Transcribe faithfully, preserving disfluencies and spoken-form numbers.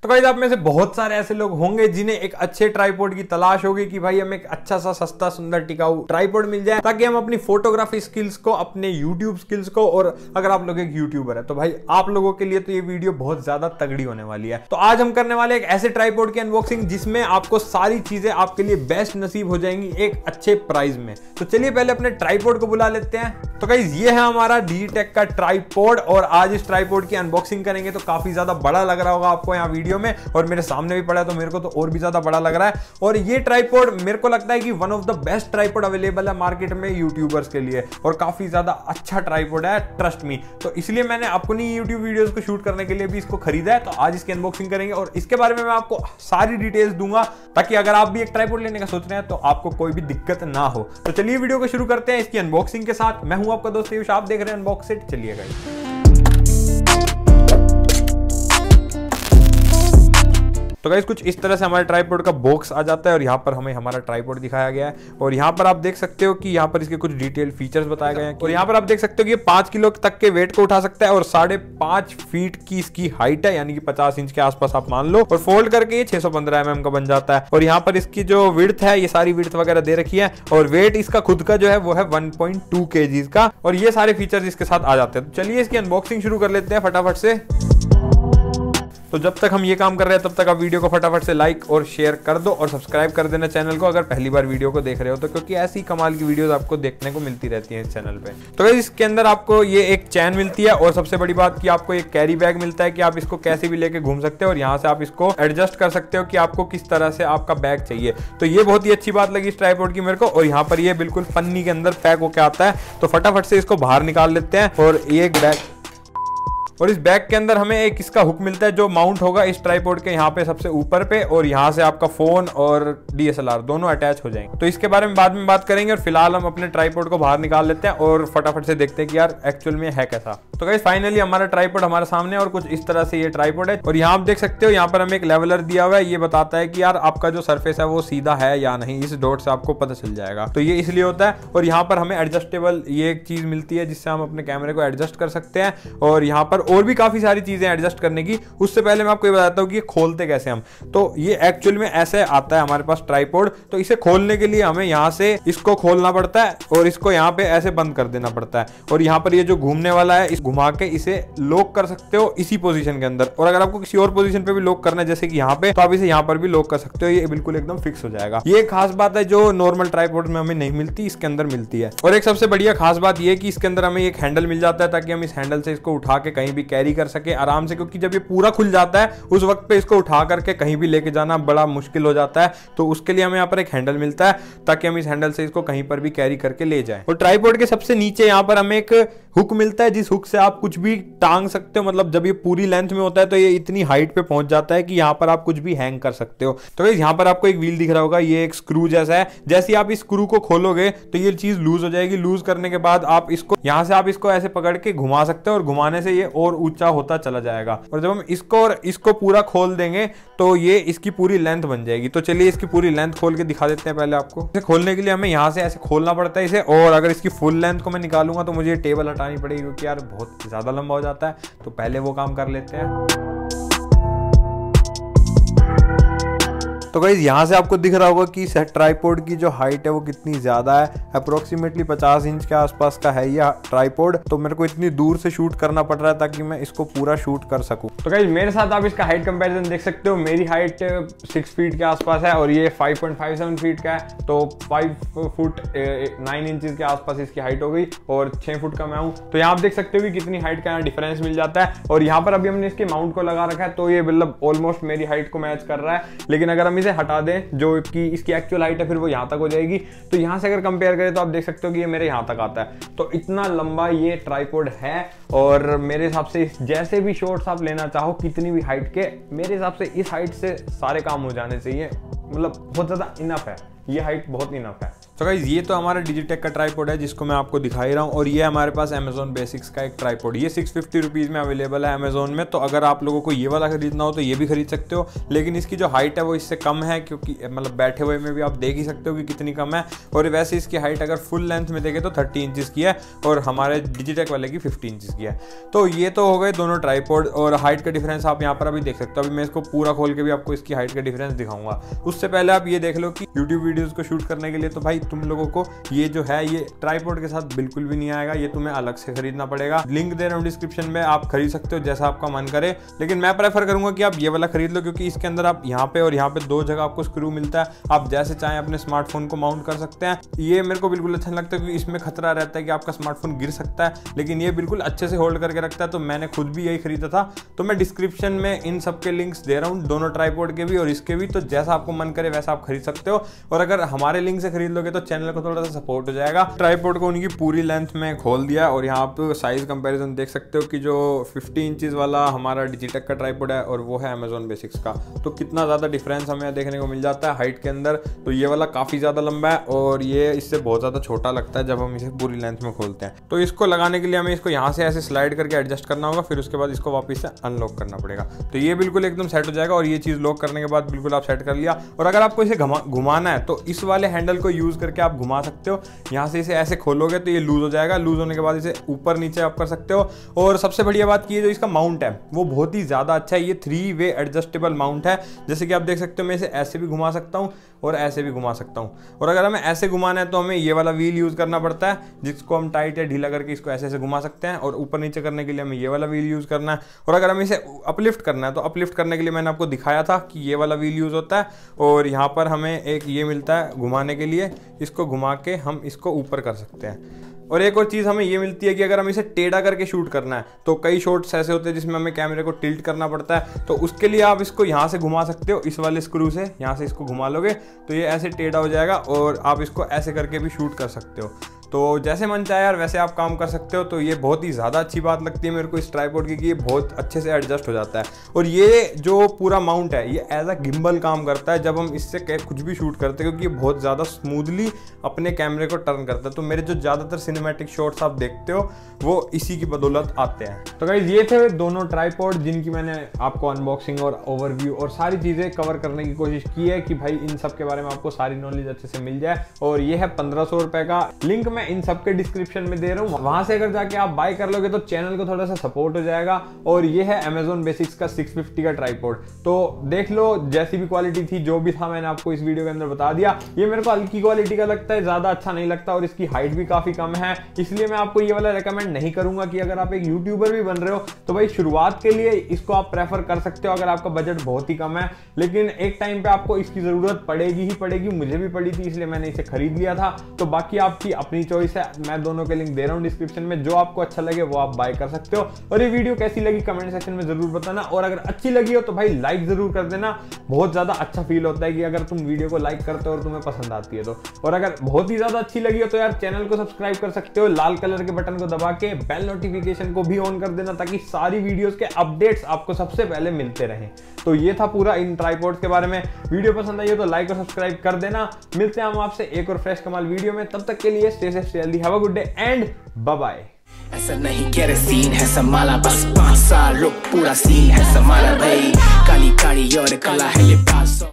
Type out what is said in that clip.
तो गाइस आप में से बहुत सारे ऐसे लोग होंगे जिन्हें एक अच्छे ट्राइपॉड की तलाश होगी कि भाई हमें एक अच्छा सा सस्ता सुंदर टिकाऊ ट्राइपॉड मिल जाए ताकि हम अपनी फोटोग्राफी स्किल्स को, अपने यूट्यूब स्किल्स को, और अगर आप लोग एक यूट्यूबर है तो भाई आप लोगों के लिए तो ये वीडियो बहुत ज्यादा तगड़ी होने वाली है। तो आज हम करने वाले एक ऐसे ट्राइपॉड की अनबॉक्सिंग जिसमें आपको सारी चीजें आपके लिए बेस्ट नसीब हो जाएंगी एक अच्छे प्राइस में। तो चलिए पहले अपने ट्राइपॉड को बुला लेते हैं। तो गाइस ये है हमारा डिजिटेक का ट्राइपॉड और आज इस ट्राइपॉड की अनबॉक्सिंग करेंगे। तो काफी ज्यादा बड़ा लग रहा होगा आपको यहाँ वीडियो में, और मेरे सामने भी पड़ा है तो मेरे को तो और भी ज्यादा बड़ा लग रहा है। और ये ट्राइपॉड मेरे को लगता है कि one of the best tripod available है मार्केट में यूट्यूबर्स के लिए, और काफी ज्यादा अच्छा ट्राइपॉड है, ट्रस्ट मी। तो इसलिए मैंने अपनी यूट्यूब वीडियोस को शूट करने के लिए भी इसको खरीदा है। तो आज इसकी अनबॉक्सिंग करेंगे और इसके बारे में मैं आपको सारी डिटेल्स दूंगा ताकि अगर आप भी एक ट्राइपॉड लेने का सोच रहे हैं तो आपको कोई भी दिक्कत ना हो। तो चलिए वीडियो को शुरू करते हैं इसकी अनबॉक्सिंग के साथ। मैं हूं आपका दोस्त आयुष, आप देख रहे हैं अनबॉक्स इट। चलिए गाइस, तो गाइस कुछ इस तरह से हमारे ट्राइपॉड का बॉक्स आ जाता है और यहाँ पर हमें हमारा ट्राइपॉड दिखाया गया है। और यहाँ पर आप देख सकते हो कि यहाँ पर इसके कुछ डिटेल फीचर्स बताए गए हैं। और यहाँ पर आप देख सकते हो कि ये पांच किलो तक के वेट को उठा सकता है और साढ़े पांच फीट की इसकी हाइट है, यानी कि पचास इंच के आसपास आप मान लो। और फोल्ड करके ये छह सौ पंद्रह एम एम का बन जाता है। और यहाँ पर इसकी जो विड्थ है, ये सारी विड्थ वगैरह दे रखी है। और वेट इसका खुद का जो है वो है वन पॉइंट टू केजीज का, और ये सारे फीचर्स इसके साथ आ जाते हैं। तो चलिए इसकी अनबॉक्सिंग शुरू कर लेते हैं फटाफट से। तो जब तक हम ये काम कर रहे हैं तब तक आप वीडियो को फटाफट से लाइक और शेयर कर दो और सब्सक्राइब कर देना चैनल को अगर पहली बार वीडियो को देख रहे हो तो, क्योंकि ऐसी कमाल की वीडियोस आपको देखने को मिलती रहती हैं इस चैनल पे। तो इसके अंदर आपको ये एक चैन मिलती है और सबसे बड़ी बात कि आपको एक कैरी बैग मिलता है कि आप इसको कैसे भी लेके घूम सकते हो और यहाँ से आप इसको एडजस्ट कर सकते हो कि आपको किस तरह से आपका बैग चाहिए। तो ये बहुत ही अच्छी बात लगी इस ट्राइपॉड की मेरे को। और यहाँ पर ये बिल्कुल पन्नी के अंदर पैक होकर आता है। तो फटाफट से इसको बाहर निकाल लेते हैं। और ये बैग, और इस बैग के अंदर हमें एक इसका हुक मिलता है जो माउंट होगा इस ट्राइपॉड के यहाँ पे सबसे ऊपर पे, और यहाँ से आपका फोन और डी एस एल आर दोनों अटैच हो जाएंगे। तो इसके बारे में बाद में बात करेंगे। और फिलहाल हम अपने ट्राइपॉड को बाहर निकाल लेते हैं और फटाफट से देखते हैं कि यार एक्चुअल में है कैसा। तो गाइस फाइनली हमारा ट्राइपॉड हमारे सामने और कुछ इस तरह से ये ट्राइपॉड है। और यहाँ आप देख सकते हो यहाँ पर हमें एक लेवलर दिया हुआ है, ये बताता है कि यार आपका जो सरफेस है वो सीधा है या नहीं, इस डॉट से आपको पता चल जाएगा। तो ये इसलिए होता है। और यहाँ पर हमें एडजस्टेबल ये एक चीज मिलती है जिससे हम अपने कैमरे को एडजस्ट कर सकते हैं। और यहाँ पर और भी काफी सारी चीजें एडजस्ट करने की। उससे पहले मैं आपको ये बताता हूँ कि ये खोलते कैसे हम। तो ये एक्चुअल में ऐसे आता है हमारे पास ट्राइपॉड। तो इसे खोलने के लिए हमें यहाँ से इसको खोलना पड़ता है और इसको यहाँ पे ऐसे बंद कर देना पड़ता है। और यहाँ पर ये जो घूमने वाला है, इस घुमा के इसे लॉक कर सकते हो इसी पोजीशन के अंदर। और अगर आपको किसी और पोजीशन पे भी लॉक करना है जैसे कि यहाँ पे, तो आप इसे यहाँ पर भी लॉक कर सकते हो। ये बिल्कुल एकदम फिक्स हो जाएगा। ये खास बात है जो नॉर्मल ट्राइपॉड में हमें नहीं मिलती, इसके अंदर मिलती है। और एक सबसे बढ़िया खास बात ये कि इसके अंदर हमें एक हैंडल मिल जाता है ताकि हम इस हैंडल से इसको उठा के कहीं भी कैरी कर सके आराम से, क्योंकि जब ये पूरा खुल जाता है उस वक्त पे इसको उठा करके कहीं भी लेके जाना बड़ा मुश्किल हो जाता है। तो उसके लिए हमें यहाँ पर एक हैंडल मिलता है ताकि हम इस हैंडल से इसको कहीं पर भी कैरी करके ले जाएं। और ट्राइपॉड के सबसे नीचे यहाँ पर हमें एक हुक मिलता है जिस हुक से आप कुछ भी टांग सकते हो। मतलब जब ये पूरी लेंथ में होता है तो ये इतनी हाइट पे पहुंच जाता है कि यहाँ पर आप कुछ भी हैंग कर सकते हो। तो यहाँ पर आपको एक व्हील दिख रहा होगा, ये एक स्क्रू जैसा है। जैसे आप इस स्क्रू को खोलोगे तो ये चीज लूज हो जाएगी। लूज करने के बाद आप इसको यहाँ से आप इसको ऐसे पकड़ के घुमा सकते हो और घुमाने से ये और ऊंचा होता चला जाएगा। और जब हम इसको और इसको पूरा खोल देंगे तो ये इसकी पूरी लेंथ बन जाएगी। तो चलिए इसकी पूरी लेंथ खोल के दिखा देते हैं पहले आपको। इसे खोलने के लिए हमें यहाँ से ऐसे खोलना पड़ता है इसे, और अगर इसकी फुल लेंथ को मैं निकालूंगा तो मुझे टेबल हटानी पड़ेगी क्योंकि यार बहुत ज्यादा लंबा हो जाता है। तो पहले वो काम कर लेते हैं। तो गाइस यहाँ से आपको दिख रहा होगा कि ट्राइपॉड की जो हाइट है वो कितनी ज्यादा है, अप्रोक्सीमेटली पचास इंच के आसपास का है ये ट्राइपॉड। तो मेरे को इतनी दूर से शूट करना पड़ रहा है ताकि मैं इसको पूरा शूट कर सकूं। तो गाइस मेरे साथ आप इसका हाइट कंपैरिजन देख सकते हो। मेरी हाइट सिक्स फीट के आसपास है और ये five point five seven feet का है। तो फाइव फुट नाइन इंचेस के आसपास इसकी हाइट हो गई और छह फुट का मैं हूँ। तो यहाँ आप देख सकते हो कि कितनी हाइट का यहाँ डिफरेंस मिल जाता है। और यहाँ पर अभी हमने इसके माउंट को लगा रखा है तो ये मतलब ऑलमोस्ट मेरी हाइट को मैच कर रहा है। लेकिन अगर हम हटा दें जो कि इसकी एक्चुअल हाइट है फिर वो यहां तक हो जाएगी। तो यहां से अगर कंपेयर करें तो आप देख सकते हो कि ये मेरे यहां तक आता है। तो इतना लंबा ये ट्राइपॉड है। और मेरे हिसाब से जैसे भी शॉट्स आप लेना चाहो कितनी भी हाइट के, मेरे हिसाब से इस हाइट से सारे काम हो जाने चाहिए। मतलब बहुत ज्यादा इनफ है, ये हाइट बहुत इनफ है। तो गाइस ये तो हमारा डिजिटेक का ट्राइपॉड है जिसको मैं आपको दिखा ही रहा हूँ, और ये हमारे पास अमेजोन बेसिक्स का एक ट्राइपॉड, ये सिक्स फिफ्टी रुपीज़ में अवेलेबल है अमेजोन में। तो अगर आप लोगों को ये वाला खरीदना हो तो ये भी खरीद सकते हो, लेकिन इसकी जो हाइट है वो इससे कम है, क्योंकि मतलब बैठे हुए में भी आप देख ही सकते हो कि कितनी कम है। और वैसे इसकी हाइट अगर फुल लेंथ में देखें तो थर्टी इंचज़ की है और हमारे डिजिटेक वाले की फिफ्टी इंचज़ की है। तो ये तो हो गए दोनों ट्राइपॉड, और हाइट का डिफरेंस आप यहाँ पर अभी देख सकते हो। अभी मैं इसको पूरा खोल के भी आपको इसकी हाइट का डिफरेंस दिखाऊंगा। उससे पहले आप ये देख लो कि यूट्यूब वीडियोज़ को शूट करने के लिए तो भाई तुम लोगों को ये जो है ये ट्राइपॉड के साथ बिल्कुल भी नहीं आएगा, ये तुम्हें अलग से खरीदना पड़ेगा। लिंक दे रहा हूँ डिस्क्रिप्शन में, आप खरीद सकते हो जैसा आपका मन करे, लेकिन मैं प्रेफर करूंगा कि आप ये वाला खरीद लो, क्योंकि इसके अंदर आप यहाँ पे और यहाँ पे दो जगह आपको स्क्रू मिलता है, आप जैसे चाहें अपने स्मार्टफोन को माउंट कर सकते हैं। ये मेरे को बिल्कुल अच्छा नहीं लगता, क्योंकि इसमें खतरा रहता है कि आपका स्मार्टफोन गिर सकता है, लेकिन ये बिल्कुल अच्छे से होल्ड करके रखता है। तो मैंने खुद भी यही खरीदा था, तो मैं डिस्क्रिप्शन में इन सब के लिंक्स दे रहा हूँ, दोनों ट्राइपॉड के भी और इसके भी, तो जैसा आपको मन करे वैसा आप खरीद सकते हो। और अगर हमारे लिंक से खरीद लोगे तो चैनल को थोड़ा सा सपोर्ट हो जाएगा। ट्राइपॉड को उनकी पूरी लेंथ में खोल दिया और यहाँ आप साइज कंपैरिजन देख सकते हो कि जो फिफ्टी इंचेस वाला हमारा डिजिटेक का ट्राइपॉड है और वो है अमेजोन बेसिक्स का, तो कितना ज़्यादा डिफरेंस हमें देखने को मिल जाता है हाइट के अंदर। तो ये वाला काफ़ी ज़्यादा लंबा है और ये इससे बहुत ज़्यादा छोटा लगता है जब हम इसे पूरी लेंथ में खोलते हैं। तो इसको लगाने के लिए हमें इसको यहाँ से ऐसे स्लाइड करके एडजस्ट करना होगा, फिर उसके बाद इसको वापस से अनलॉक करना पड़ेगा। तो ये बिल्कुल एकदम सेट हो जाएगा, और ये चीज़ लॉक करने के बाद बिल्कुल आप सेट कर लिया। और अगर आपको इसे घुमाना है तो इस वाले हैंडल को यूज़ करके आप घुमा सकते हो। यहाँ से इसे ऐसे खोलोगे तो ये लूज हो जाएगा, लूज होने के बाद इसे ऊपर नीचे आप कर सकते हो। और सबसे बढ़िया बात की जो इसका माउंट है वो बहुत ही ज़्यादा अच्छा है, ये थ्री वे एडजस्टेबल माउंट है। जैसे कि आप देख सकते हो, मैं इसे ऐसे भी घुमा सकता हूँ और ऐसे भी घुमा सकता हूँ। और अगर हमें ऐसे घुमाना है तो हमें ये वाला व्हील यूज़ करना पड़ता है, जिसको हम टाइट या ढीला करके इसको ऐसे ऐसे घुमा सकते हैं। और ऊपर नीचे करने के लिए हमें ये वाला व्हील यूज़ करना है। और अगर हमें इसे अपलिफ्ट करना है तो अपलिफ्ट करने के लिए मैंने आपको दिखाया था कि ये वाला व्हील यूज़ होता है, और यहाँ पर हमें एक ये मिलता है घुमाने के लिए, इसको घुमा के हम इसको ऊपर कर सकते हैं। और एक और चीज़ हमें ये मिलती है कि अगर हम इसे टेढ़ा करके शूट करना है तो कई शॉट्स ऐसे होते हैं जिसमें हमें कैमरे को टिल्ट करना पड़ता है, तो उसके लिए आप इसको यहाँ से घुमा सकते हो, इस वाले स्क्रू से यहाँ से इसको घुमा लोगे तो ये ऐसे टेढ़ा हो जाएगा और आप इसको ऐसे करके भी शूट कर सकते हो। तो जैसे मन चाहे यार वैसे आप काम कर सकते हो। तो ये बहुत ही ज़्यादा अच्छी बात लगती है मेरे को इस ट्राइपॉड की कि ये बहुत अच्छे से एडजस्ट हो जाता है। और ये जो पूरा माउंट है ये एज अ गिम्बल काम करता है जब हम इससे कुछ भी शूट करते हैं, क्योंकि ये बहुत ज़्यादा स्मूथली अपने कैमरे को टर्न करता है। तो मेरे जो ज़्यादातर सिनेमैटिक शॉट्स आप देखते हो वो इसी की बदौलत आते हैं। तो गाइस ये थे दोनों ट्राइपॉड जिनकी मैंने आपको अनबॉक्सिंग और ओवरव्यू और सारी चीज़ें कवर करने की कोशिश की है कि भाई इन सब के बारे में आपको सारी नॉलेज अच्छे से मिल जाए। और ये है पंद्रह सौ रुपए का, लिंक मैं इन सब के डिस्क्रिप्शन में दे रहा हूँ, वहां से अगर जाके आप बाय कर लोगे तो चैनल को थोड़ा सा सपोर्ट हो जाएगा। और ये है अमेजोन बेसिक्स का सिक्स फिफ्टी का ट्राइपॉड, तो देख लो जैसी भी क्वालिटी थी जो भी था मैंने आपको इस वीडियो के अंदर बता दिया। ये मेरे को हल्की क्वालिटी का लगता है, ज्यादा अच्छा नहीं लगता, और इसकी हाइट भी काफी कम है, इसलिए मैं आपको ये वाला रेकमेंड नहीं करूंगा कि अगर आप एक यूट्यूबर भी बन रहे हो तो भाई शुरुआत के लिए इसको आप प्रेफर कर सकते हो अगर आपका बजट बहुत ही कम है। लेकिन एक टाइम पे आपको इसकी जरूरत पड़ेगी ही पड़ेगी, मुझे भी पड़ी थी इसलिए मैंने इसे खरीद लिया था। तो बाकी आपकी अपनी चॉइस है, मैं दोनों के लिंक दे रहा हूं डिस्क्रिप्शन में, जो आपको अच्छा लगे वो आप बाय कर सकते हो। और ये वीडियो कैसी लगी कमेंट सेक्शन में जरूर बताना, और अगर अच्छी लगी हो तो भाई लाइक जरूर कर देना, बहुत ज्यादा अच्छा फील होता है कि अगर तुम वीडियो को लाइक करते हो और तुम्हें पसंद आती है तो। और अगर बहुत ही ज्यादा अच्छी लगी हो तो यार चैनल को सब्सक्राइब कर सकते हो, लाल कलर के बटन को दबा के बेल नोटिफिकेशन को भी ऑन कर देना ताकि सारी वीडियोस के अपडेट्स आपको सबसे पहले मिलते रहें। तो ये था पूरा इन ट्राइपॉड्स के बारे में। वीडियो पसंद आई हो तो लाइक और सब्सक्राइब कर देना। मिलते हैं हम आपसे एक और फ्रेश कमाल वीडियो में, तब तक के लिए stay safe, stay healthy, have a good day and bye bye. ऐसा नहीं केरोसिन है समाला, बस पांच साल रुक पूरा सीन है समाला भाई, काली काली और काला है लिबास।